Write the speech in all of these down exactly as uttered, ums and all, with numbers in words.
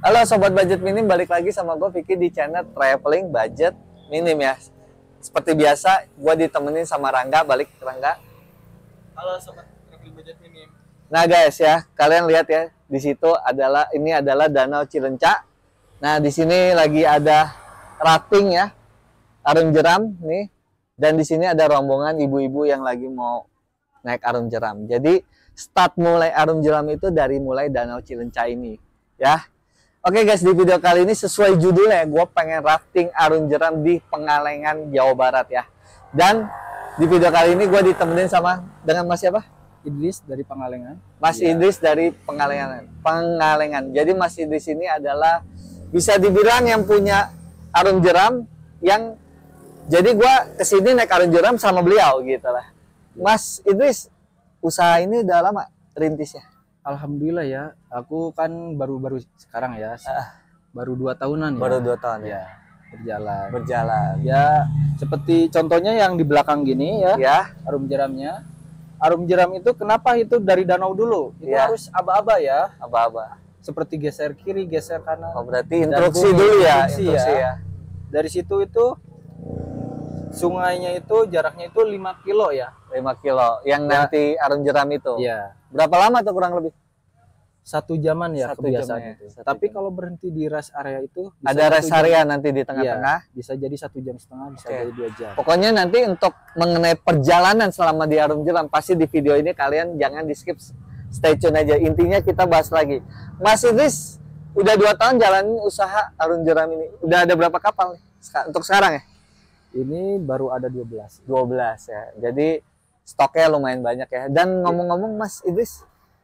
Halo Sobat Budget Minim, balik lagi sama gue Vicky di channel Traveling Budget Minim ya. Seperti biasa, gue ditemenin sama Rangga, balik Rangga. Halo Sobat Traveling Budget Minim. Nah guys ya, kalian lihat ya, di situ adalah ini adalah Danau Cilencak. Nah di sini lagi ada rafting ya, Arum Jeram nih, dan di sini ada rombongan ibu-ibu yang lagi mau naik Arum Jeram. Jadi start mulai Arum Jeram itu dari mulai Danau Cilencak ini ya. Oke guys, di video kali ini sesuai judulnya, gue pengen rafting Arum Jeram di Pengalengan, Jawa Barat ya. Dan di video kali ini gue ditemenin sama dengan Mas siapa? Idris dari Pengalengan. Mas Ya. Idris dari Pengalengan. Pengalengan. Jadi Mas Idris ini adalah bisa dibilang yang punya Arum Jeram, yang jadi gue kesini naik Arum Jeram sama beliau gitu lah. Mas Idris, usaha ini udah lama rintisnya? Alhamdulillah ya, aku kan baru-baru sekarang ya, baru dua tahunan ya. Baru dua tahun ya. Ya, berjalan. Berjalan. Ya, seperti contohnya yang di belakang gini ya, Ya. Arum Jeramnya. Arum Jeram itu kenapa itu dari danau dulu? Itu Ya. harus aba-aba ya, Aba-aba. seperti geser kiri, geser kanan. Oh berarti Dan instruksi bumi, dulu ya, instruksi instruksi ya. ya. Dari situ itu sungainya itu jaraknya itu lima kilo ya. lima kilo yang Ya. nanti Arum Jeram itu. Iya. Berapa lama tuh kurang lebih? Satu jaman ya Satu kebiasaan jam ya, itu. satu Tapi jam. kalau berhenti di rest area itu bisa Ada satu rest jam. area nanti di tengah-tengah. Iya, bisa jadi satu jam setengah, bisa Oke. jadi dua jam. Pokoknya nanti untuk mengenai perjalanan selama di Arum Jeram, pasti di video ini kalian jangan di skip, stay tune aja. Intinya kita bahas lagi. Mas Idris, udah dua tahun jalanin usaha Arum Jeram ini. Udah ada berapa kapal nih Seka- untuk sekarang ya? Ini baru ada dua belas. dua belas ya. Jadi stoknya lumayan banyak ya. Dan ngomong-ngomong Mas Idris,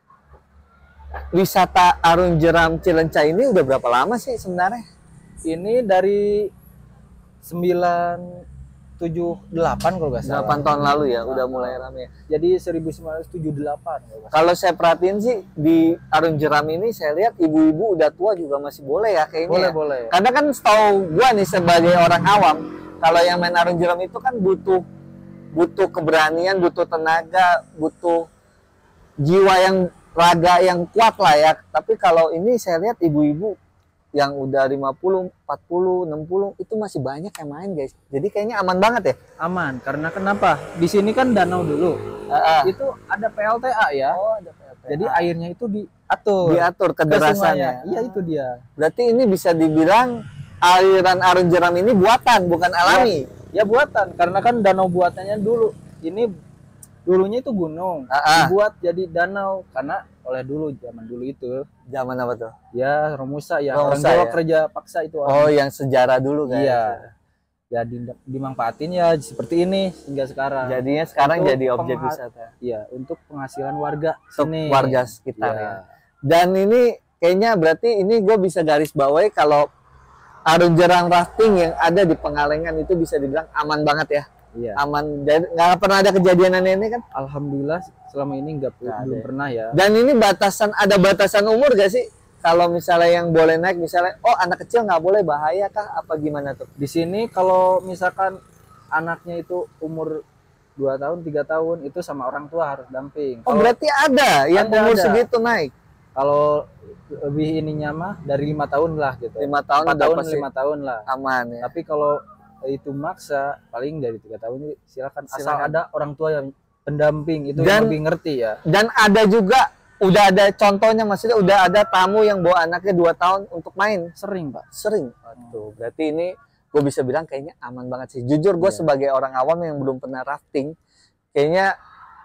wisata Arum Jeram Cilencak ini udah berapa lama sih sebenarnya? Ini dari sembilan tujuh delapan kalau nggak salah. delapan tahun lalu ya, udah mulai rame. Jadi seribu sembilan ratus tujuh puluh delapan kalau nggak salah. Kalau saya perhatiin sih di Arum Jeram ini saya lihat ibu-ibu udah tua juga masih boleh ya kayaknya. Boleh, ya. boleh. Karena kan setahu gua nih sebagai orang awam, kalau yang main Arum Jeram itu kan butuh butuh keberanian, butuh tenaga, butuh jiwa yang raga yang kuat lah ya. Tapi kalau ini saya lihat ibu-ibu yang udah lima puluh, empat puluh, enam puluh itu masih banyak yang main guys. Jadi kayaknya aman banget ya. Aman, karena kenapa? Di sini kan danau dulu. Ah, ah. Itu ada P L T A ya. Oh, ada P L T A. Jadi airnya itu diatur. diatur ke kederasannya. sungainya. Iya, itu dia. Berarti ini bisa dibilang aliran Arum Jeram ini buatan, bukan alami. Ya buatan, karena kan danau buatannya dulu. Ini dulunya itu gunung, Ah, ah. dibuat jadi danau karena oleh dulu zaman dulu itu Zaman apa tuh? ya Romusa ya orang Romusa, Jawa ya? kerja paksa itu Oh, orang. yang sejarah dulu guys. Iya. Ya di, dimanfaatin ya seperti ini hingga sekarang. Jadinya sekarang Untuk jadi objek pengha- wisata Iya, untuk penghasilan warga untuk sini. warga sekitar Iya. ya. Dan ini kayaknya berarti ini gue bisa garis bawahi kalau Arum Jeram rafting yang ada di Pengalengan itu bisa dibilang aman banget ya. Iya. Aman, dan nggak pernah ada kejadian aneh-aneh kan? Alhamdulillah selama ini nggak Nggak belum ada. pernah ya. Dan ini batasan, ada batasan umur gak sih? Kalau misalnya yang boleh naik, misalnya, oh anak kecil nggak boleh, bahaya kah? Apa gimana tuh? Di sini kalau misalkan anaknya itu umur dua tahun, tiga tahun itu sama orang tua harus damping. Oh Kalau- berarti ada yang Ada, umur ada. segitu naik? Kalau lebih ininya mah dari lima tahun lah gitu. Lima tahun Empat udah tahun, pasti lima tahun lah. aman ya. Tapi kalau itu maksa paling dari tiga tahun silakan. Asal Silakan. ada orang tua yang pendamping itu Dan- yang lebih ngerti ya. Dan ada juga, udah ada contohnya, maksudnya udah ada tamu yang bawa anaknya dua tahun untuk main. Sering pak. Sering. Aduh, berarti ini gue bisa bilang kayaknya aman banget sih. Jujur gue Iya. sebagai orang awam yang belum pernah rafting, kayaknya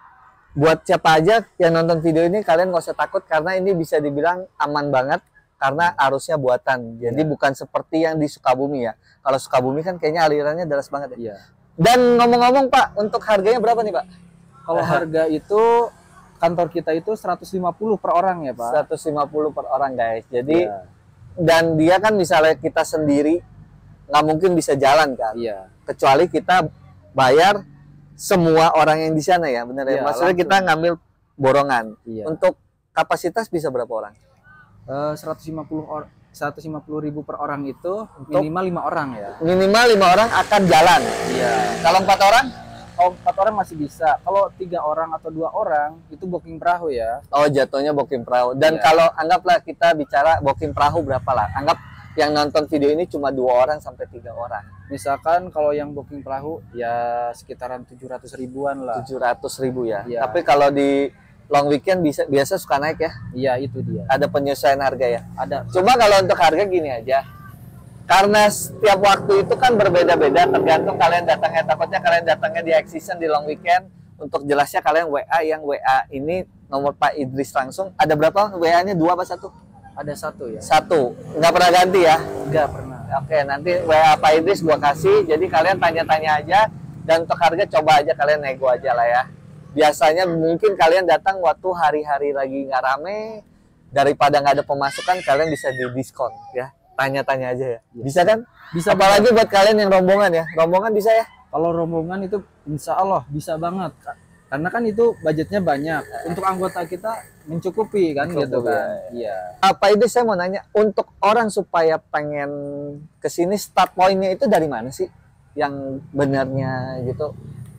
buat siapa aja yang nonton video ini, kalian gak usah takut karena ini bisa dibilang aman banget karena arusnya buatan. Jadi Iya. bukan seperti yang di Sukabumi ya. Kalau Sukabumi kan kayaknya alirannya deras banget ya. Iya. Dan ngomong-ngomong Pak, untuk harganya berapa nih Pak? Kalau harga itu kantor kita itu seratus lima puluh per orang ya pak. seratus lima puluh per orang guys. Jadi Iya. dan dia kan misalnya kita sendiri nggak mungkin bisa jalan kan. Iya. Kecuali kita bayar semua orang yang di sana ya, benar ya. Iya, Maksudnya langsung. kita ngambil borongan. Iya. Untuk kapasitas bisa berapa orang? Eh, seratus lima puluh or seratus lima puluh ribu per orang itu Untuk- minimal lima orang ya. Minimal lima orang akan jalan. Iya. Kalau empat orang, kalau empat orang masih bisa. Kalau tiga orang atau dua orang itu booking perahu ya. Oh, jatuhnya booking perahu. Dan Iya. kalau anggaplah kita bicara booking perahu berapa lah? Anggap yang nonton video ini cuma dua orang sampai tiga orang. Misalkan kalau yang booking perahu ya sekitaran tujuh ratus ribuan lah. tujuh ratus ribu ya. Iya. Tapi kalau di long weekend bisa biasa suka naik ya. Iya, itu dia. Ada penyesuaian harga ya. Ada. Cuma kalau untuk harga gini aja. Karena setiap waktu itu kan berbeda-beda tergantung kalian datangnya. Takutnya kalian datangnya di high season di long weekend. Untuk jelasnya kalian W A yang W A ini nomor Pak Idris langsung. Ada berapa W A-nya? Dua apa satu? Ada satu ya. Satu. Nggak pernah ganti ya? Enggak pernah. Oke, nanti W A Pak Idris gua kasih. Jadi kalian tanya-tanya aja. Dan untuk harga coba aja kalian nego aja lah ya. Biasanya mungkin kalian datang waktu hari-hari lagi nggak rame. Daripada nggak ada pemasukan, kalian bisa di diskon ya. Tanya-tanya aja ya. Bisa kan? Bisa. Apalagi buat kalian yang rombongan ya. Rombongan bisa ya? Kalau rombongan itu insya Allah bisa banget. Karena kan itu budgetnya banyak. Untuk anggota kita mencukupi kan Cukup, gitu kan. ya. Iya. Apa itu saya mau nanya, untuk orang supaya pengen kesini start pointnya itu dari mana sih? Yang benarnya gitu.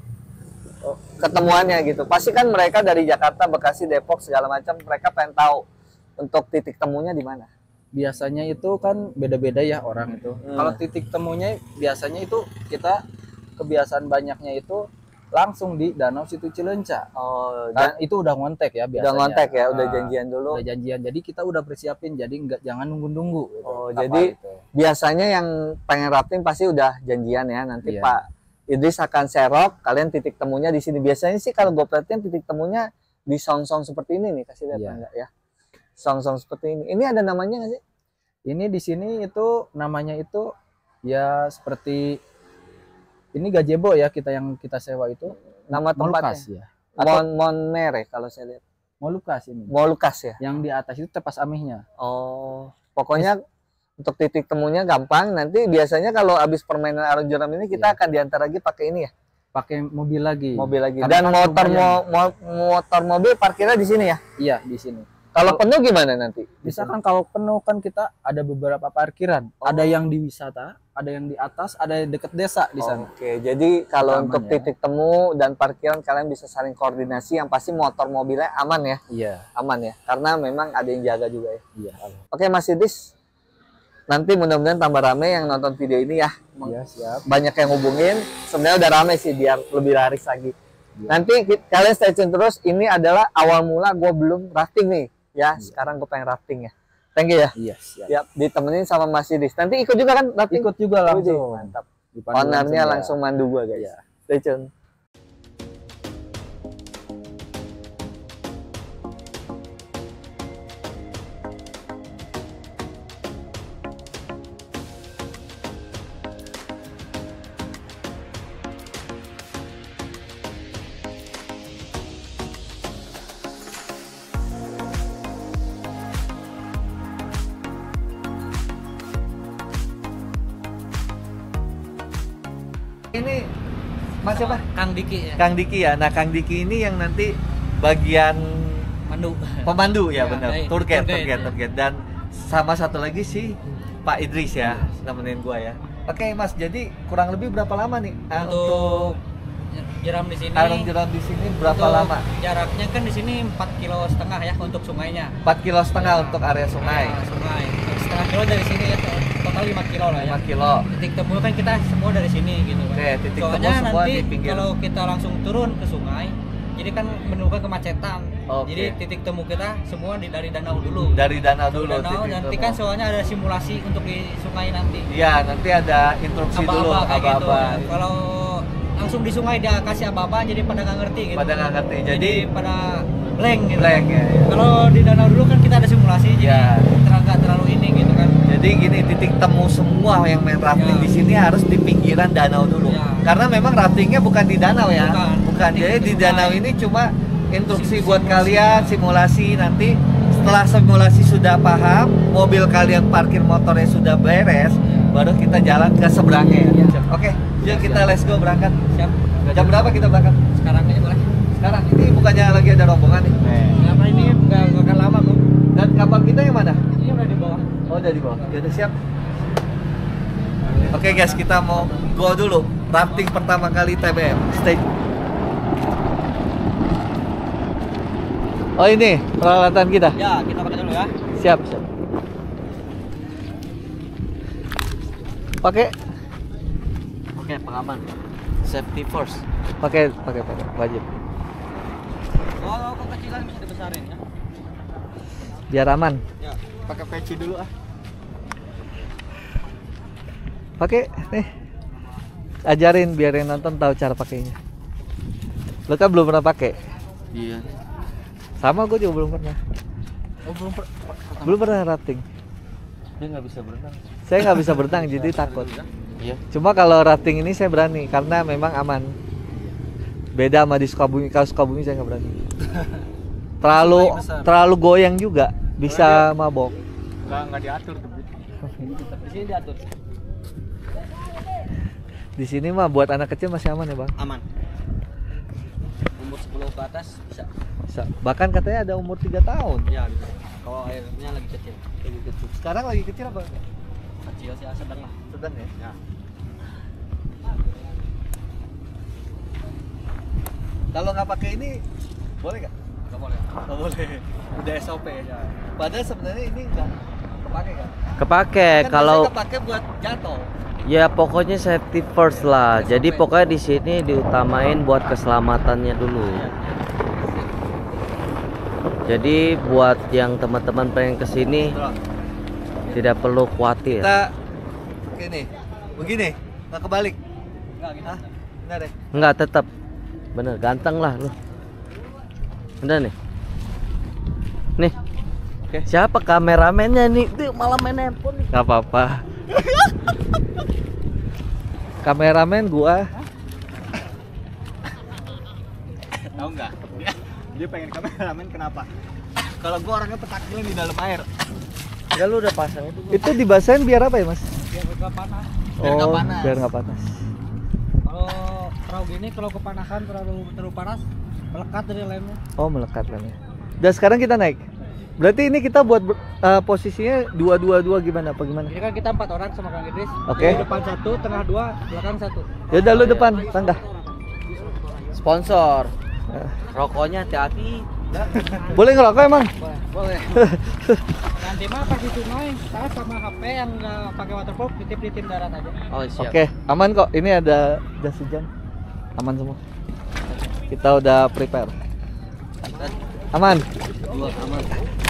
Oh, ketemuannya gitu. Pasti kan mereka dari Jakarta, Bekasi, Depok segala macam, mereka pengen tahu untuk titik temunya di mana. Biasanya itu kan beda-beda ya orang itu. Hmm. Kalau titik temunya biasanya itu kita kebiasaan banyaknya itu langsung di Danau Situ Cileunca. Oh, Dan itu udah ngontek ya biasanya. udah ngontek ya, udah Ah, janjian dulu. Udah janjian. Jadi kita udah persiapin. Jadi nggak jangan nunggu-nunggu. Gitu. Oh, Kapal jadi itu. biasanya yang pengen rafting pasti udah janjian ya. Nanti Iya. Pak Idris akan serok, kalian titik temunya di sini. Biasanya sih kalau gue perhatiin titik temunya di song-song seperti ini nih, kasih lihat Iya. enggak ya? Song-song seperti ini. Ini ada namanya nggak sih? Ini di sini itu namanya itu ya seperti ini gazebo ya, kita yang kita sewa itu Nama Molucas tempatnya? ya. Atau Mon Monmere kalau saya lihat. Molucas ini. Molucas ya. Yang di atas itu tepas amihnya. Oh, pokoknya untuk titik temunya gampang. Nanti biasanya kalau habis permainan arung jeram ini kita Iya. akan diantar lagi pakai ini ya, Pakai mobil lagi. mobil lagi. Karena Dan kan motor lumayan. mo mo- motor mobil parkirnya di sini ya. Iya, di sini. Kalau penuh gimana nanti? Misalkan kalau penuh kan kita ada beberapa parkiran. Oh. Ada yang di wisata, ada yang di atas, ada yang deket desa di sana. Oke, jadi kalau Aman untuk ya. titik temu dan parkiran kalian bisa saling koordinasi. Yang pasti motor mobilnya aman ya, Iya, aman ya. Karena memang ada yang jaga juga ya. iya. Oke Mas Idris, nanti mudah-mudahan tambah rame yang nonton video ini ya. Iya, siap. Banyak yang hubungin. Sebenarnya udah rame sih biar lebih laris lagi. Iya. Nanti ki- kalian stay tune terus. Ini adalah awal mula gue belum rafting nih. Ya, Iya. sekarang gue pengen rafting ya. Thank you ya. Iya, siap. Ya, ditemenin sama Mas Idris. Nanti ikut juga kan rafting? Ikut juga Wih, langsung. mantap. Dipandu Ownernya ya. langsung mandu gua guys. Iya. Stay tune. Ini Mas siapa? Kang Diki ya. Kang Diki ya. Nah, Kang Diki ini yang nanti bagian Mandu. pemandu ya, Ya, benar. baik. Tour guide, Tour tour guide, guide, ya. tour guide. Dan sama satu lagi sih Pak Idris ya, nemenin gua ya. Oke, Mas. Jadi kurang lebih berapa lama nih ah, Untuk jeram di sini. arung jeram di sini berapa untuk lama? Jaraknya kan di sini empat kilo setengah ya untuk sungainya. empat kilo setengah Ya. untuk area sungai. Nah, sungai. Setengah kilo dari sini ya, total lima kilo lah ya. lima kilo. Titik temu kan kita semua dari sini gitu kan. Oke, titik temu Soalnya semua nanti di pinggir. kalau kita langsung turun ke sungai, jadi kan menimbulkan kemacetan. Oke. Jadi titik temu kita semua di dari danau dulu. Dari danau dulu. danau titik nanti temu. kan soalnya ada simulasi untuk di sungai nanti. Iya, nanti ada instruksi dulu Aba-aba kayak gitu. aba-aba. Kalau langsung di sungai dia kasih aba-aba jadi pada nggak ngerti gitu. Pada nggak ngerti. Jadi, Jadi- pada blank gitu. Blank ya, ya. Kalau di danau dulu kan kita ada simulasi Ya. jadi terang nggak terlalu ini gitu kan. Jadi gini, titik temu semua yang main rafting Ya. di sini harus di pinggiran danau dulu. Ya. Karena memang raftingnya bukan di danau ya. Bukan. Bukan. Rafting Jadi di di sungai. danau ini cuma instruksi Sim- buat simulasi. kalian, simulasi nanti setelah simulasi sudah paham, mobil kalian parkir motornya sudah beres, baru kita jalan ke seberangnya ya. Ya. Oke, yuk kita let's go berangkat. Siap. Jam berapa kita berangkat? Sekarang aja boleh. Sekarang ini bukannya lagi ada rombongan nih. Kenapa ini nggak nggak akan lama kok. Dan kapal kita yang mana? Ini udah di bawah. Oh, udah di bawah. Ya udah siap. Oke guys, kita mau go dulu. Rafting pertama kali T B M. Stay. Oh ini peralatan kita. Ya, kita pakai dulu ya. Siap, siap. Pakai Oke, pengaman. Safety first. pakai pakai pakai wajib. Kalau kekecilan bisa dibesarin ya. Biar aman. Ya, pakai peci dulu ah. Pakai nih. Ajarin biar yang nonton tahu cara pakainya. Lo kan belum pernah pakai. Iya. Sama gue juga belum pernah. Oh, belum per Belum pernah rafting. Dia nggak bisa berenang. Saya nggak bisa berenang jadi takut. Iya. Cuma kalau rafting ini saya berani karena memang aman. Beda sama di Sukabumi. Kalau Sukabumi saya nggak berani. Terlalu terlalu goyang juga bisa mabok. Nggak nggak diatur tuh. Di sini diatur. Di sini mah buat anak kecil masih aman ya bang. Aman. Umur sepuluh ke atas bisa. Bisa. Bahkan katanya ada umur tiga tahun. Ya bisa. Kalau airnya lagi kecil. Lagi kecil. Sekarang lagi kecil apa? Kecil sih sedang lah. Sedang ya. Ya. Kalau nggak pakai ini boleh nggak? Nggak boleh. Nggak boleh. Udah S O P ya. Padahal sebenarnya ini nggak kepake kan? Kepake Kan kalau biasanya kepake buat jatuh. ya pokoknya safety first lah. Jadi pokoknya di sini diutamain buat keselamatannya dulu. Jadi buat yang teman-teman pengen kesini Betul. tidak perlu khawatir. Kita begini, begini, nggak kebalik. Nggak gitu. Hah? Benar deh. Enggak, tetap bener ganteng lah lu. Udah nih. Nih. Oke. Siapa kameramennya nih? Dia malah main handphone nih. Gak apa-apa. Kameramen gua. Tahu nggak? Dia, dia pengen kameramen kenapa? Kalau gua orangnya petakilan di dalam air. Ya lu udah pasang itu. Itu dibasahin biar apa ya mas? Biar nggak panas. Oh, nggak panas. biar nggak panas. Kalau perahu gini kalau kepanasan terlalu terlalu panas melekat dari lemnya. Oh melekat kan ya. Dan sekarang kita naik. Berarti ini kita buat ber- uh, posisinya dua dua dua gimana? Apa gimana? Ini kan kita empat orang sama Kang Idris. Oke. Di depan satu, tengah dua, belakang satu. Ya udah lu depan, tangga. Sponsor. Ya. Rokoknya hati-hati. Boleh ngerokok emang? Boleh. Boleh. Nanti mah pas di sungai, saya sama H P yang nggak pakai waterproof titip di tim darat aja. Oh siap. Oke, aman kok. Ini ada jas hujan. Aman semua. Kita udah prepare. Aman. Dua aman.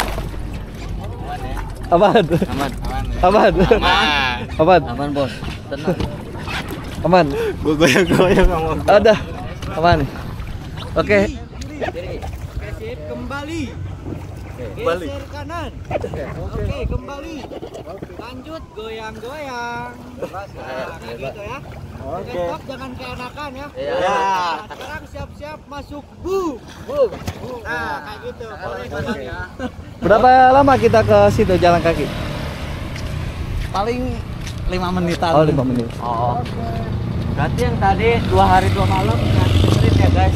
Aman. Aman. Aman. Aman. Aman. Aman bos. Tenang. Aman. Gua goyang-goyang sama. Ada. Aman. Oke. Oke, kembali. Kembali. Geser kanan. Oke, kembali. Lanjut goyang-goyang. Nah, kayak gitu ya. Oke. Stop, jangan keenakan ya. Iya. Nah, sekarang siap-siap masuk bu. Bu. Nah, kayak gitu. Boleh ikutan ya. Berapa lama kita ke situ jalan kaki? Paling lima menitan. Oh, lima menit. Oh. Berarti yang tadi dua hari dua malam ngasih menit ya guys.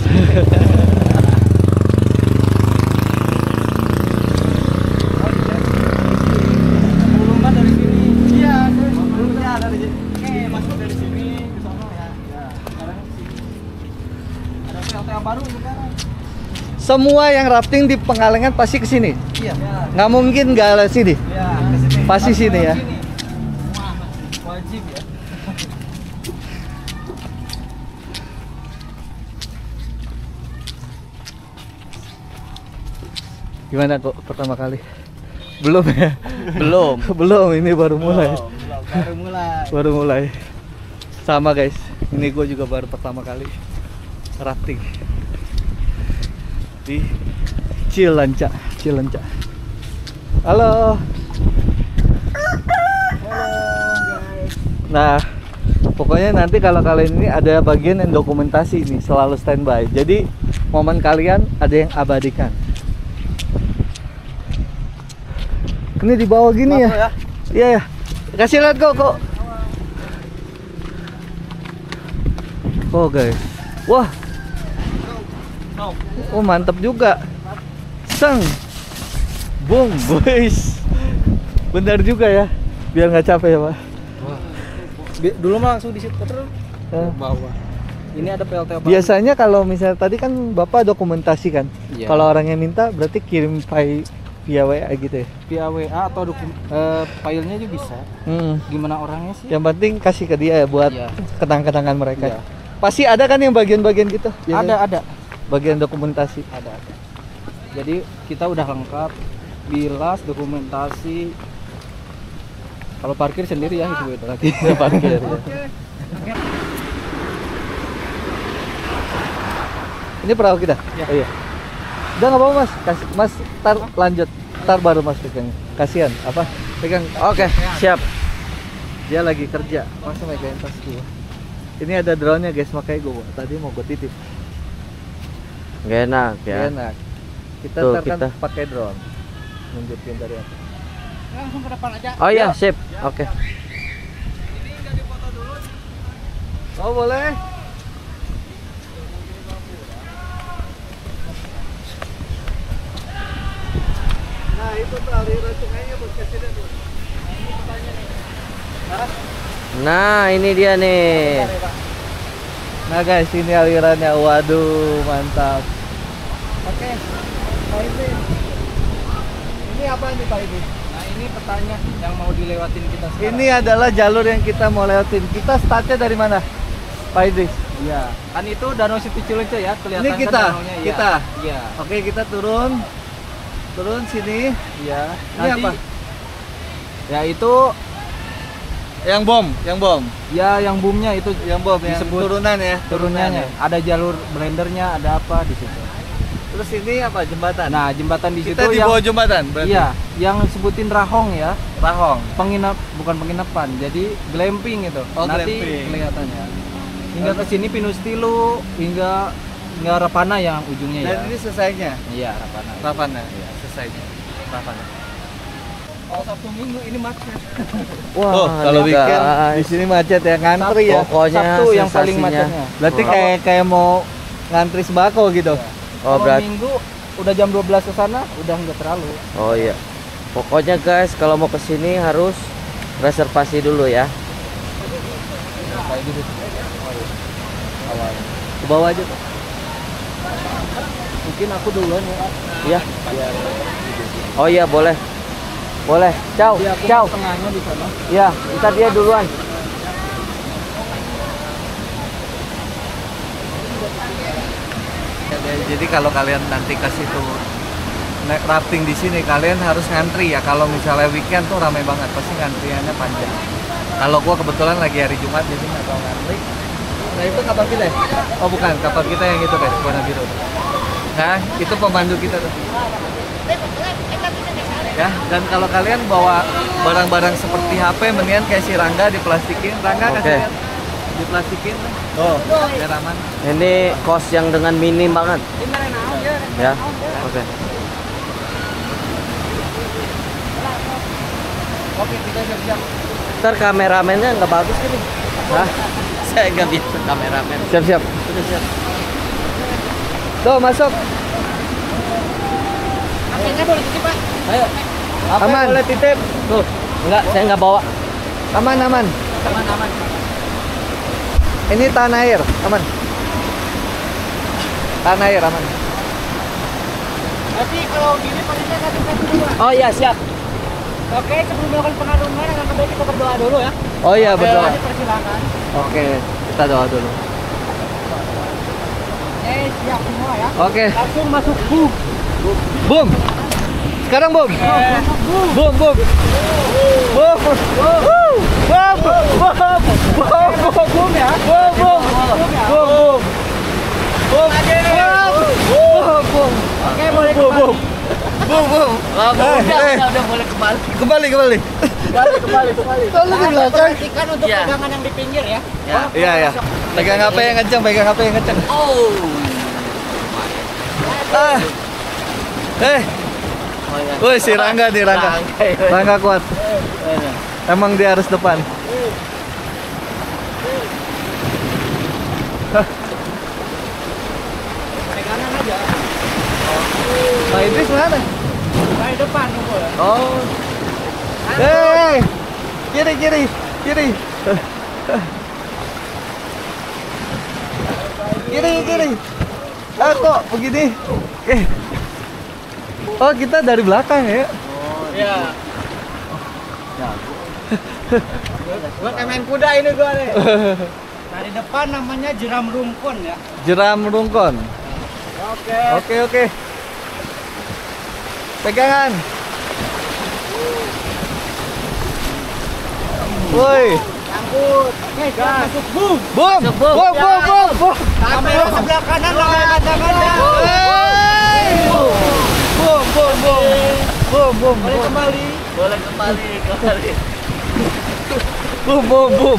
Sebelumnya dari sini. Iya, sebelumnya dari sini. Oke, masuk dari sini ke sono ya. Ya, sekarang sini. Ada P L T A baru sekarang. Semua yang rafting di Pengalengan pasti ke sini. Iya. Nggak mungkin nggak ke sini. Iya, ke sini. Pasti sini ya. Wah, wajib ya. Gimana kok pertama kali? Belum ya? Belum. Belum, ini baru mulai. Oh, belum, baru mulai. Baru mulai. Sama guys, ini gue juga baru pertama kali rafting di Cilenca, Cilenca. Halo. Nah, pokoknya nanti kalau kalian ini ada bagian yang dokumentasi ini selalu standby. Jadi momen kalian ada yang abadikan. Ini di bawah gini ya? Iya ya. Kasih lihat kok kok. Oh guys. Wah. Oh mantap juga. Seng. Boom boys. Benar juga ya. Biar nggak capek ya pak. Dulu mah langsung di situ terus Eh, bawah. Ini ada P L T baru. Biasanya kalau misalnya tadi kan Bapak dokumentasi kan. Iya. Kalau orang yang minta berarti kirim file via W A gitu ya. via W A atau dokum eh, filenya juga bisa. Hmm. Gimana orangnya sih? Yang penting kasih ke dia ya buat Iya. kenang-kenangan mereka. Iya. Pasti ada kan yang bagian-bagian gitu? biasanya? Ada, ada. Bagian dokumentasi. Ada, ada. Jadi kita udah lengkap, bilas, dokumentasi. Kalau parkir sendiri ya itu beda lagi. Parkir ya. Ini perahu kita? Ya. Oh, iya. Udah nggak apa-apa mas, kasih mas, tar lanjut, tar baru mas pegang. Kasihan, apa? Pegang. Oke, siap. Dia lagi kerja, masa megangin tas gua. Ini ada drone-nya guys, makanya gua tadi mau gua titip. Gak enak ya. Gak enak. Kita Tuh, ntar kan kita. pakai drone, nunjukin dari atas. Langsung ke depan aja. Oh iya, sip. Oke. Oh boleh. Nah itu tuh aliran sungainya buat kesini tuh. Nah, ini dia nih. Nah guys, ini alirannya. Waduh, mantap. Oke. Pak Idris. Ini apa nih Pak Idris? Nah, ini petanya yang mau dilewatin kita sekarang. Ini adalah jalur yang kita mau lewatin. Kita startnya dari mana, Pak Idris? Iya. Kan itu Danau Siti Cileunca ya, kelihatan Ini kan kita, danaunya, ya. kita. Iya. Oke, kita turun. Turun sini. Iya. Ini apa? Ya itu Yang bom, yang bom. ya yang boomnya itu Yang bom yang Disebut turunan ya. turunannya. Ada jalur blendernya, ada apa di situ. Terus ini apa? Jembatan. Nah, jembatan di situ kita di yang bawah jembatan berarti. iya, yang sebutin rahong ya. Rahong. Penginap bukan penginapan, jadi glamping itu. Oh, Nanti glamping. kelihatannya. Hingga ke sini Pinus Tilu hingga hingga Rapana yang ujungnya Dan ya. ini selesainya. Iya, Rapana. Rapana. Iya, selesainya. Rapana. Kalau Sabtu Minggu ini macet. Wah, Oh, kalau nih, weekend guys. di sini macet ya, ngantri ya. Pokoknya Sabtu yang paling sensasinya. macetnya. Berarti Wah. kayak kayak mau ngantri sembako gitu. Oh, Kalau berarti. Minggu udah jam dua belas ke sana udah nggak terlalu. Oh iya. Pokoknya guys, kalau mau ke sini harus reservasi dulu ya. Kayak gitu. Awalnya. Ke bawah aja tuh. Mungkin aku duluan ya. Iya. Oh iya, boleh. Boleh. Ciao. Jadi aku Ciao. tengahnya di sana. Iya, ntar dia duluan. Jadi kalau kalian nanti ke situ naik rafting di sini, kalian harus ngantri ya. Kalau misalnya weekend tuh ramai banget, pasti ngantriannya panjang. Kalau gua kebetulan lagi hari Jumat jadi nggak mau ngantri. Nah itu kapal kita ya? Oh bukan, kapal kita yang itu guys, warna biru. Nah itu pemandu kita tuh. Ya, dan kalau kalian bawa barang-barang seperti H P, mendingan kayak si Rangga diplastikin. Rangga Oke. kasih lihat. Diplastikin. Oh, biar aman. Ini kos yang dengan minim banget. Ya. Oke. Oke, kita siap-siap. Ntar kameramennya nggak bagus gini. Hah? Saya nggak bisa kameramen. Siap-siap. Sudah siap. Tuh, masuk. Akhirnya boleh titip Pak. Ayo. Apa Aman. boleh titip? Tuh. Enggak, saya nggak bawa. Aman, aman. Aman aman. Ini tanah air, aman. Tanah air, aman. Tapi kalau gini Pak kita kasih satu dulu. Oh iya, siap. Oke, sebelum melakukan pengarungan akan baik kita berdoa dulu ya. Oh iya, betul. Oke, persilakan. Oke, kita doa dulu. Eh, siap semua ya. Oke, Langsung masuk boom. boom. Sekarang boom. Boom, boom. Boom. Boom. Boom. Boom. Boom. Boom. Boom ya. Boom, boom. Boom, boom. Boom. Boom. Boom. Oke, boleh Boom, kembali. boom. Boom, boom. Udah, Eh, eh. udah, udah boleh kembali. Kembali, kembali. Kembali, kembali, kembali. Tolong di Nah, belakang. perhatikan untuk Iya. pegangan yang di pinggir ya. Ya. Iya, iya. Pegang H P yang kencang, pegang H P yang kencang. Oh. Ah. Eh, Oh iya. woi si Rangga nih, Rangga. Rangga. Rangga kuat. Emang dia harus depan. Pegangan aja. Pak Idris mana? Dari depan nunggu ya. Oh. Hei, kiri kiri kiri. kiri, kiri. Ah, kok begini? Eh. Oh, kita dari belakang ya? Iya. Gua kayak main kuda ini gua nih. Dari depan namanya jeram rungkun ya. Jeram rungkon. Oke. Oke, oke. Pegangan. Woi. Angkut. Oke, gas. Masuk boom. Boom. Boom, boom, boom, boom, boom. Kamera sebelah kanan lah kata-kata. Boom, boom, boom. Boom, boom, Boleh boom. kembali. Boleh kembali, kembali. Boom, boom, boom.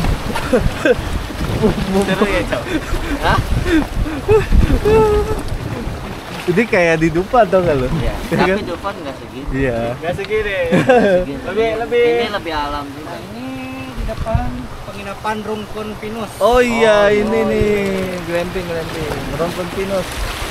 Seru ya, Cok? Hah? Ini kayak di Dupa tau gak lo? Iya. Tapi Dufan nggak segitu. Iya. Gak segini. Segitu. Lebih- lebih- Ini lebih alam juga. Ini di depan penginapan Rungkun Pinus. Oh iya, Oh, ini oh, nih, glamping, glamping, Rungkun Pinus.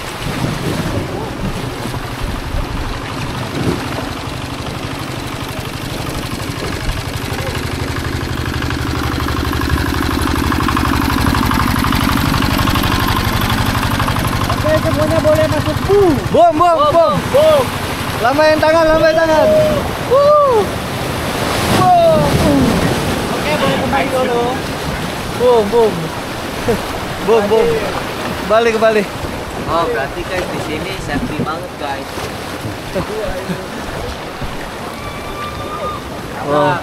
Oke, semuanya boleh masuk boom. Boom, boom, boom, boom. Lambaiin tangan, lambaiin tangan. Woo. Boom, Oke, boleh kembali dulu. boom, boom, boom, boom. Balik, kembali. Oh, berarti guys di sini safety banget guys. Oh.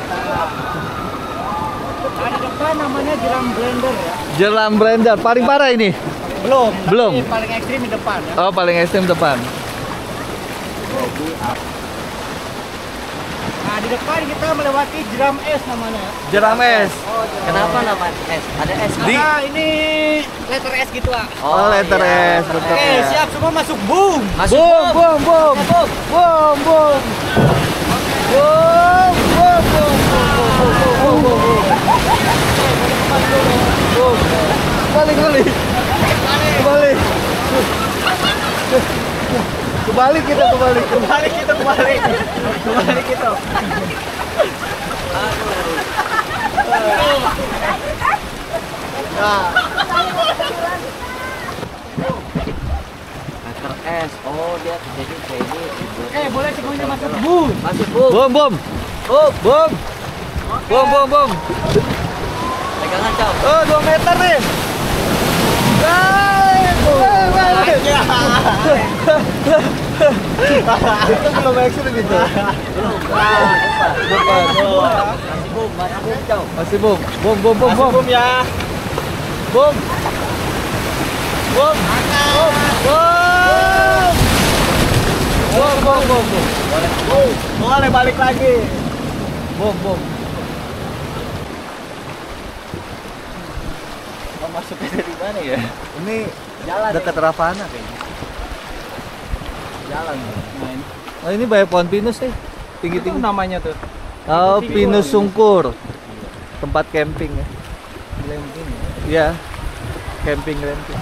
Nah, di depan namanya jeram blender ya. Jeram blender, paling parah ini. Belum. Belum. Tapi paling ekstrim di depan ya. Oh, paling ekstrim depan. Nah, di depan kita melewati jeram es namanya. Jeram es. Kenapa nama S? Ada S Di- Nah, ini letter S gitu ah. Oh, letter iya. S, betul. Oke, siap semua masuk boom. Masuk Boom, boom. boom, boom. Boom, boom. Boom, boom, boom, boom, boom, boom, boom. Boom. Kembali, kembali. Kembali. Kembali kita kembali. Kembali kita kembali. Kembali kita. Nah, Letter S. Oh, dia jadi kayak ini. oke, boleh semuanya masuk boom. Masuk boom. Boom, boom. Boom. Boom. Boom, boom, boom. Pegangan, Cok. Oh, dua meter nih. Baik, baik, baik. Itu belum ekstrim gitu. Depan. Masih boom, masih boom, Cok. Masih boom. Boom, boom, boom, Masuk boom. boom ya. Boom. Boom. Boom. Boom. Boom, boom, boom, boom. Boleh balik lagi. Boom, boom. Oh, masuknya dari mana ya? Ini Jalan. dekat Ravana kayaknya. Jalan. Oh, ini banyak pohon pinus nih. Tinggi-tinggi. namanya tuh. Oh, pinus sungkur. Tempat camping ya. Glamping. Iya. Camping, camping.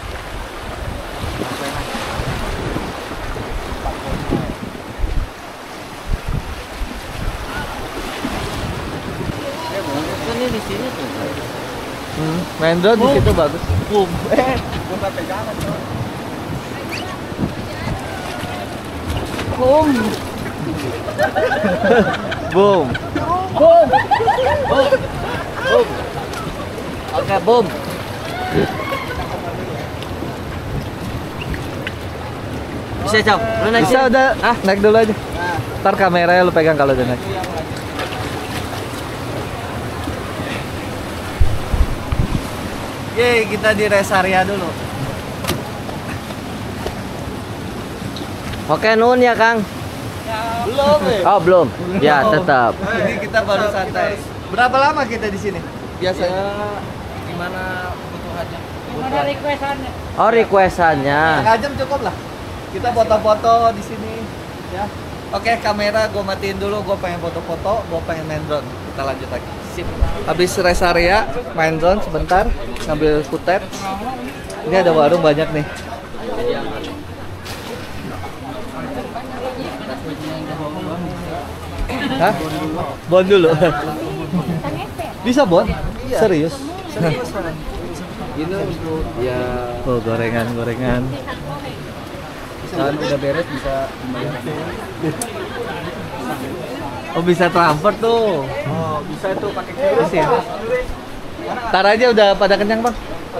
Kan ini di sini tuh. Hmm, main drone di situ bagus. Boom. Eh, gua sampai jalan. Boom. Boom. Boom. Boom. Boom. Oke, boom. Bisa, Cok. Lu naik Bisa sini. udah, Ah, naik dulu aja. Ntar kameranya lu pegang kalau udah naik. Yeay, kita di rest area dulu. Oke, nun ya, Kang. Belum ya? Oh, belum. Ya, tetap. Ini kita baru santai. Berapa lama kita di sini? Biasanya? Gimana kebutuhannya? Gimana requestannya? Oh, requestannya. Setengah jam cukup lah. Kita foto-foto di sini. Ya. Oke, kamera gue matiin dulu. Gue pengen foto-foto. Gue pengen main drone. Kita lanjut lagi. Sip. Habis rest area, main drone sebentar, ngambil footage. Ini ada warung banyak nih. Hah? Bon dulu. Bisa bon? Serius? Ini untuk ya Oh, gorengan, gorengan. misalkan udah beres bisa kembali. Oh, bisa transfer tuh. Oh, bisa itu pakai Terus ya. Ntar aja udah pada kenyang, Bang.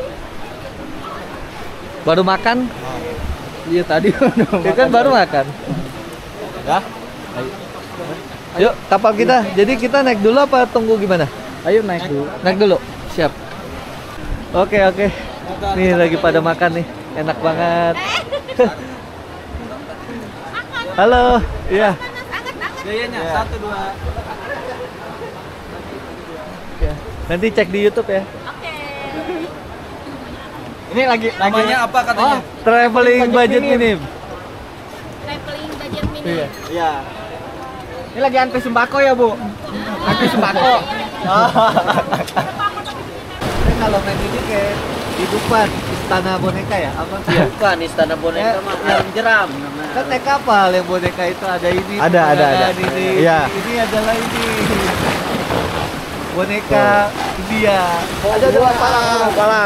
Baru makan? Iya tadi udah Ya kan baru makan. Ya. Yuk, kapal kita. Jadi kita naik dulu apa tunggu gimana? Ayo naik dulu. Naik dulu. Siap. Oke, oke. Nih lagi pada makan nih. Enak banget. Halo. Iya. Gayanya satu dua. Ya. Nanti cek di YouTube ya. Ini lagi Namanya apa katanya? Traveling budget minim. Traveling budget minim. Iya. Iya. Ini lagi antri sembako ya, Bu? Antri sembako. Ini kalau main ini kayak hidupan istana boneka ya? Apa? Iya. Bukan istana boneka mah alam jeram namanya. Kan naik kapal yang boneka itu ada ini. Ada, ada, ada. Ini, Iya. ini adalah ini. Boneka India. Ada dua kepala, kepala.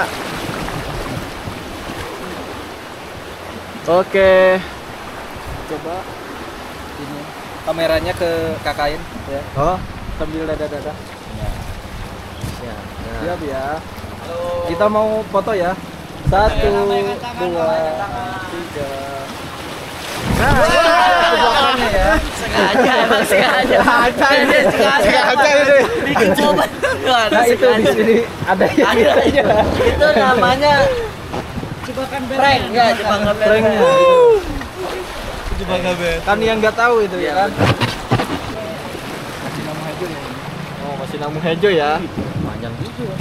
Oke. Coba ini kameranya ke kakain ya. Oh. Sambil dada-dada. Ya. Siap ya. Kita mau foto ya. Satu, dua, tiga. Nah, belakangnya ya. Sengaja emang sengaja. Sengaja sengaja ini. bikin coba. Nah itu di sini ada yang Ada aja. Itu namanya Jebakan prank ya, jebakan pranknya. Coba gabe. Kan yang nggak tahu itu Iya, ya kan. Masih namu hejo ya. Oh masih namu hejo ya. panjang juga.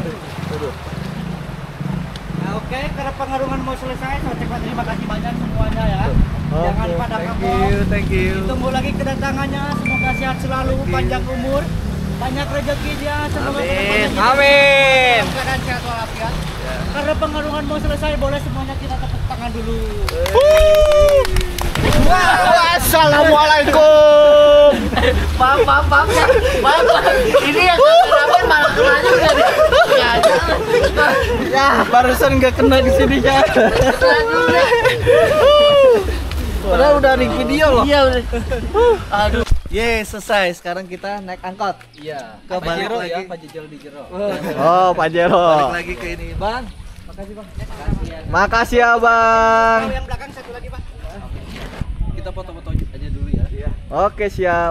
Nah, oke, karena pengarungan mau selesai, saya ucapkan terima kasih banyak semuanya ya. Jangan pada Thank kapok. you, thank you. Tunggu lagi kedatangannya, semoga sehat selalu, panjang umur, banyak rezekinya, semoga Amin. Amin. Keadaan sehat walafiat. Karena pengarungan mau selesai, boleh semuanya kita tepuk tangan dulu. Assalamualaikum. Maaf, maaf, maaf ya. Maaf, maaf. Ini yang kameramen malah kena juga nih. Ya, Ya, barusan nggak kena di sini ya. kena juga. Padahal udah di video loh. Iya udah. Aduh. Ye, selesai. Sekarang kita naik angkot. Iya. Ke balik Pajero lagi. ya, Pajero di Jero. Oh, Pak Jero. Balik lagi ke ini, Bang. Makasih bang. Makasih ya, Bang. Yang belakang satu lagi, Pak. Kita foto-foto aja dulu ya. Iya. Oke, siap.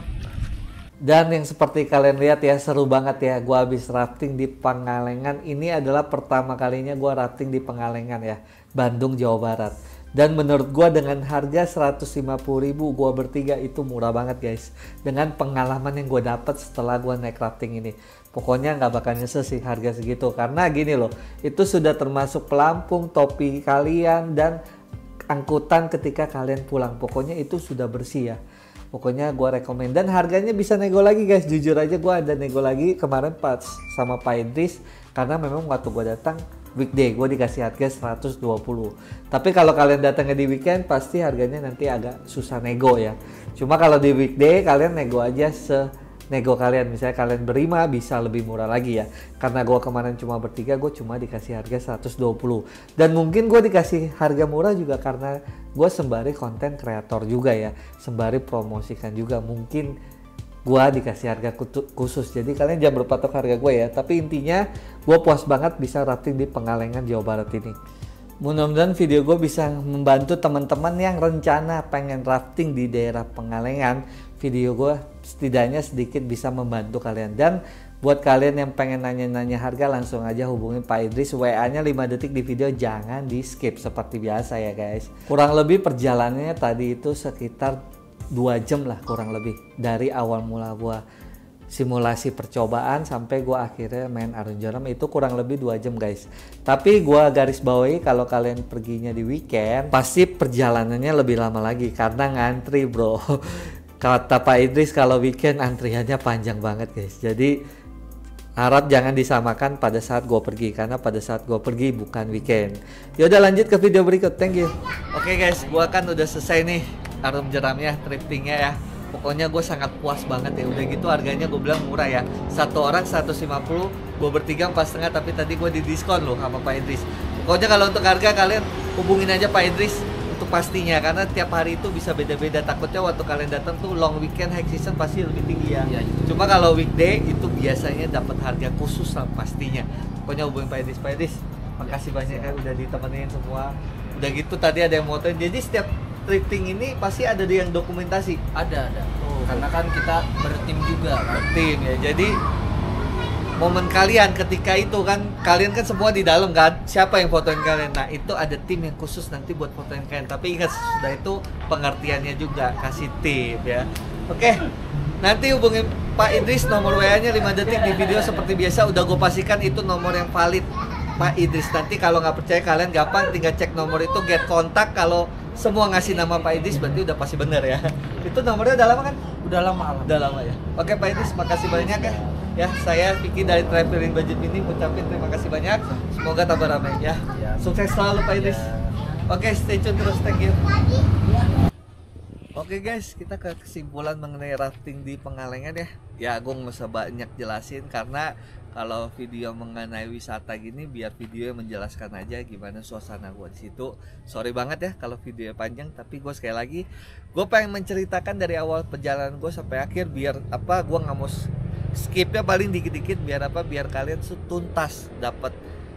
Dan yang seperti kalian lihat ya, seru banget ya. Gua habis rafting di Pangalengan. Ini adalah pertama kalinya gua rafting di Pangalengan ya, Bandung, Jawa Barat. Dan menurut gua dengan harga seratus lima puluh ribu gua bertiga itu murah banget guys. Dengan pengalaman yang gua dapat setelah gua naik rafting ini. Pokoknya nggak bakal nyesel sih harga segitu. Karena gini loh, itu sudah termasuk pelampung, topi kalian, dan angkutan ketika kalian pulang. Pokoknya itu sudah bersih ya. Pokoknya gue rekomend, dan harganya bisa nego lagi guys. Jujur aja gue ada nego lagi kemarin pas sama Pak Idris, karena memang waktu gue datang weekday gue dikasih harga seratus dua puluh. Tapi kalau kalian datangnya di weekend pasti harganya nanti agak susah nego ya. Cuma kalau di weekday kalian nego aja se nego kalian, misalnya kalian berlima bisa lebih murah lagi ya. Karena gue kemarin cuma bertiga, gue cuma dikasih harga seratus dua puluh. Dan mungkin gue dikasih harga murah juga karena gue sembari konten kreator juga ya, sembari promosikan juga. Mungkin gue dikasih harga khusus, jadi kalian jangan berpatok harga gue ya. Tapi intinya gue puas banget bisa rafting di Pangalengan, Jawa Barat ini. Mudah-mudahan video gue bisa membantu teman-teman yang rencana pengen rafting di daerah Pangalengan. Video gue setidaknya sedikit bisa membantu kalian. Dan buat kalian yang pengen nanya-nanya harga, langsung aja hubungin Pak Idris. W A-nya lima detik di video, jangan di skip seperti biasa ya guys. Kurang lebih perjalanannya tadi itu sekitar dua jam lah kurang lebih. Dari awal mula gue simulasi percobaan sampai gue akhirnya main arung jeram itu kurang lebih dua jam guys. Tapi gue garis bawahi kalau kalian perginya di weekend pasti perjalanannya lebih lama lagi karena ngantri bro. Kata Pak Idris kalau weekend antriannya panjang banget guys. Jadi harap jangan disamakan pada saat gue pergi, karena pada saat gue pergi bukan weekend. Yaudah lanjut ke video berikut, thank you. Oke okay guys, gue kan udah selesai nih arung jeramnya, thriftingnya ya. Pokoknya gue sangat puas banget ya. Udah gitu harganya gue bilang murah ya. Satu orang seratus lima puluh, gue bertiga empat setengah, tapi tadi gue di diskon loh sama Pak Idris. Pokoknya kalau untuk harga kalian hubungin aja Pak Idris untuk pastinya, karena tiap hari itu bisa beda-beda. Takutnya waktu kalian datang tuh long weekend high season pasti lebih tinggi ya. Iya, iya. Cuma kalau weekday itu biasanya dapat harga khusus lah pastinya. Pokoknya hubungin Pak Idris. Pak Idris, makasih banyak ya udah ditemenin semua. Udah gitu tadi ada yang motoin. Jadi setiap drifting ini pasti ada yang dokumentasi. Ada, ada. Karena kan kita bertim juga kan. Tim ya. Jadi momen kalian ketika itu kan, kalian kan semua di dalam kan, siapa yang fotoin kalian? Nah itu ada tim yang khusus nanti buat fotoin kalian. Tapi ingat, sudah itu pengertiannya juga, kasih tip ya. Oke, nanti hubungin Pak Idris, nomor W A-nya lima detik di video seperti biasa. Udah gue pastikan itu nomor yang valid Pak Idris. Nanti kalau nggak percaya kalian gampang tinggal cek nomor itu, get kontak. Kalau semua ngasih nama Pak Idris berarti udah pasti bener ya. Itu nomornya udah lama kan? Udah lama alam. Udah lama ya. Oke Pak Idris, makasih banyak ya. Ya, saya Vicky dari Traveling Budget ini ucapin terima kasih banyak. Semoga tambah ramai ya. Ya. Sukses selalu Pak Idris. Ya. Oke, stay tune terus, thank you. Oke guys, kita ke kesimpulan mengenai rafting di Pengalengan ya. Ya, gue nggak usah banyak jelasin karena kalau video mengenai wisata gini biar video menjelaskan aja gimana suasana gue di situ. Sorry banget ya kalau video panjang, tapi gue sekali lagi gue pengen menceritakan dari awal perjalanan gue sampai akhir biar apa gue nggak mau skipnya paling dikit-dikit biar apa biar kalian tuh tuntas dapat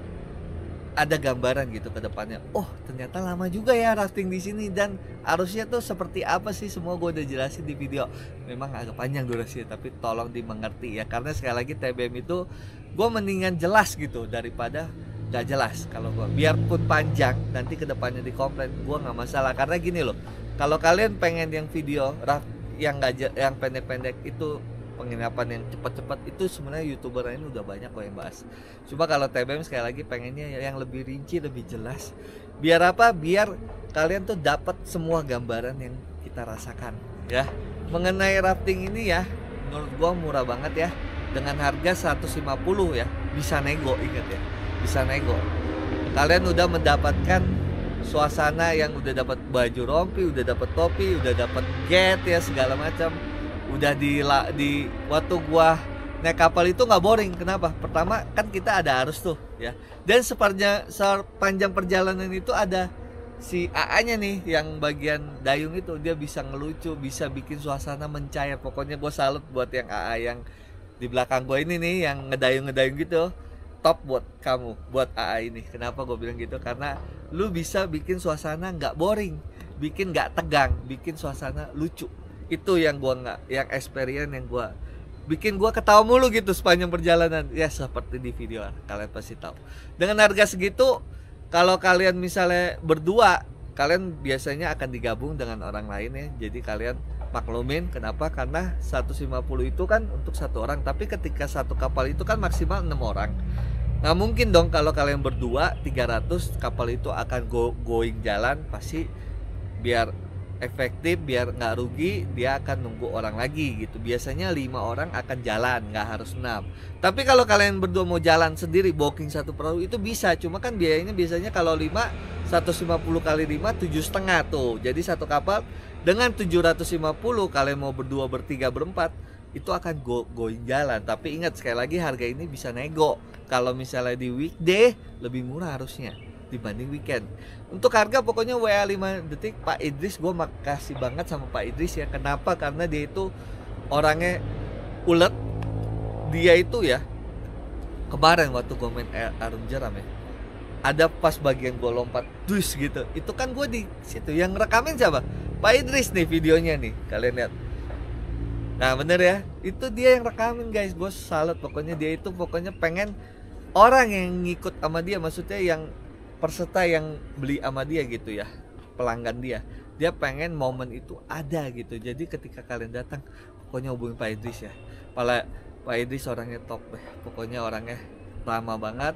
ada gambaran gitu ke depannya. Oh ternyata lama juga ya rafting di sini dan arusnya tuh seperti apa sih, semua gue udah jelasin di video. Memang agak panjang durasinya tapi tolong dimengerti ya, karena sekali lagi T B M itu gue mendingan jelas gitu daripada gak jelas. Kalau gue biarpun panjang nanti ke depannya dikomplain gue nggak masalah, karena gini loh, kalau kalian pengen yang video raft yang gak yang pendek-pendek itu penginapan yang cepat-cepat itu sebenarnya youtuber ini udah banyak kok yang bahas. Cuma kalau T B M sekali lagi pengennya yang lebih rinci, lebih jelas. Biar apa? Biar kalian tuh dapat semua gambaran yang kita rasakan ya. Mengenai rafting ini ya, menurut gua murah banget ya. Dengan harga seratus lima puluh ya, bisa nego, ingat ya. Bisa nego. Kalian udah mendapatkan suasana yang udah dapat baju rompi, udah dapat topi, udah dapat get ya segala macam. Udah di di waktu gua naik kapal itu nggak boring. Kenapa? Pertama kan kita ada arus tuh ya, dan sepanjang sepanjang perjalanan itu ada si A A-nya nih yang bagian dayung itu, dia bisa ngelucu, bisa bikin suasana mencair. Pokoknya gue salut buat yang A A yang di belakang gue ini nih yang ngedayung-ngedayung gitu. Top buat kamu, buat A A ini. Kenapa gue bilang gitu? Karena lu bisa bikin suasana nggak boring, bikin nggak tegang, bikin suasana lucu. Itu yang gua nggak, yang experience yang gua bikin gua ketawa mulu gitu sepanjang perjalanan ya, seperti di video kalian pasti tahu. Dengan harga segitu, kalau kalian misalnya berdua, kalian biasanya akan digabung dengan orang lain ya. Jadi kalian maklumin kenapa? Karena seratus lima puluh itu kan untuk satu orang, tapi ketika satu kapal itu kan maksimal enam orang. Nggak mungkin dong kalau kalian berdua tiga ratus, kapal itu akan go going jalan, pasti biar efektif, biar nggak rugi, dia akan nunggu orang lagi gitu. Biasanya lima orang akan jalan, nggak harus enam. Tapi kalau kalian berdua mau jalan sendiri, booking satu perahu itu bisa. Cuma kan biayanya biasanya kalau lima, seratus lima puluh kali lima, tujuh setengah tuh. Jadi satu kapal dengan tujuh ratus lima puluh, kalian mau berdua, bertiga, berempat, itu akan go going jalan. Tapi ingat sekali lagi harga ini bisa nego. Kalau misalnya di weekday lebih murah harusnya dibanding weekend. Untuk harga pokoknya W A lima detik Pak Idris, gue makasih banget sama Pak Idris ya. Kenapa? Karena dia itu orangnya ulet. Dia itu ya, kemarin waktu gue main Arum Jeram ya, ada pas bagian gue lompat dus gitu, itu kan gue di situ yang rekamin siapa? Pak Idris nih videonya nih, kalian lihat. Nah bener ya, itu dia yang rekamin guys. Gue salut, pokoknya dia itu pokoknya pengen orang yang ngikut sama dia, maksudnya yang peserta yang beli sama dia gitu ya, pelanggan dia, dia pengen momen itu ada gitu. Jadi ketika kalian datang, pokoknya hubungin Pak Idris ya. Pala Pak Idris orangnya top deh, pokoknya orangnya ramah banget,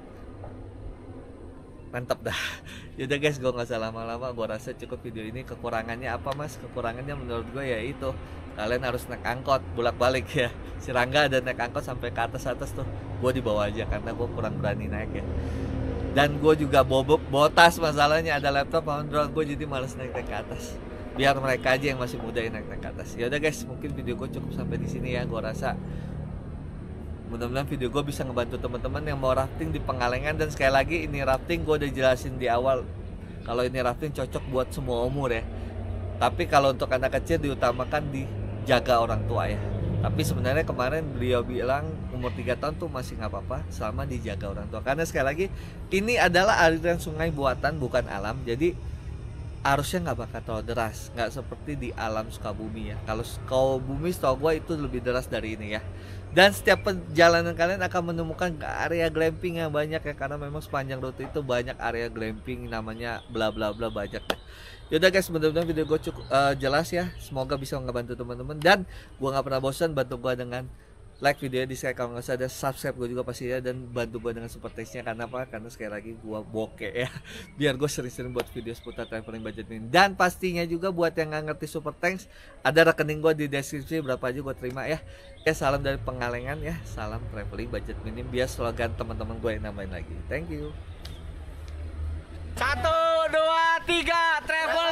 mantap dah. Yaudah guys, gue nggak usah lama-lama, gue rasa cukup video ini. Kekurangannya apa mas? Kekurangannya menurut gue ya itu, kalian harus naik angkot bolak-balik ya. Si Rangga ada naik angkot sampai ke atas-atas tuh, gue dibawa aja karena gue kurang berani naik ya. Dan gue juga bawa, bawa tas, masalahnya ada laptop sama drone, gue jadi males naik-naik ke atas. Biar mereka aja yang masih muda yang naik-naik ke atas. Ya udah guys, mungkin video gue cukup sampai di sini ya. Gue rasa Mudah-mudahan video gue bisa ngebantu teman-teman yang mau rafting di Pengalengan. Dan sekali lagi ini rafting gue udah jelasin di awal kalau ini rafting cocok buat semua umur ya. Tapi kalau untuk anak kecil diutamakan dijaga orang tua ya. Tapi sebenarnya kemarin beliau bilang umur tiga tahun tuh masih nggak apa-apa selama dijaga orang tua. Karena sekali lagi ini adalah aliran sungai buatan bukan alam. Jadi arusnya nggak bakal terlalu deras, nggak seperti di alam Sukabumi ya. Kalau Sukabumi setahu gue itu lebih deras dari ini ya. Dan setiap perjalanan kalian akan menemukan area glamping yang banyak ya, karena memang sepanjang rute itu banyak area glamping namanya bla bla bla banyak ya. Yaudah guys, mudah-mudahan video gue cukup uh, jelas ya. Semoga bisa ngebantu teman-teman, dan gue nggak pernah bosan bantu gue dengan like video di share, kalau nggak ada subscribe gue juga pasti ya, dan bantu gue dengan super thanks-nya. Karena apa? Karena sekali lagi gue bokeh ya, biar gue sering-sering buat video seputar traveling budget minim. Dan pastinya juga buat yang nggak ngerti super thanks, ada rekening gue di deskripsi, berapa aja gue terima ya. Ya salam dari Pengalengan ya, salam traveling budget minim, biar slogan teman-teman gue yang nambahin lagi. Thank you. Satu, dua, tiga, travel